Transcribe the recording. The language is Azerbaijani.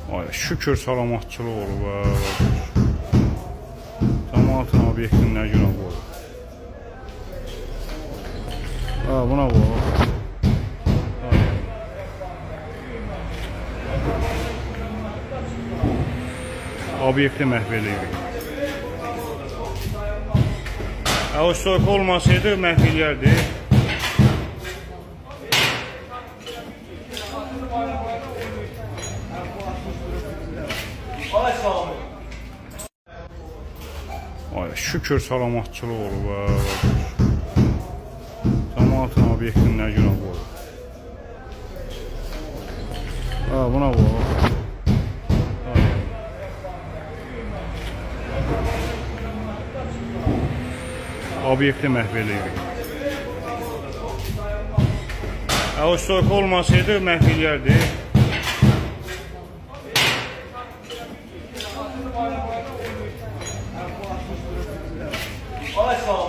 Ay, şükür salamatçılıq olub. Cəmaatın obyektin nə günah olub. Buna bu. Obyekti məhv edirik. O soyka olmasaydı məhv eləyərdi. Ay, şükür salamatçılıq olub. Cəmaatın obyektin nə günah olub. Buna bu. Obyekti məhv edirik. O soyka olmasaydı məhv eləyərdi. Ay sağ ol.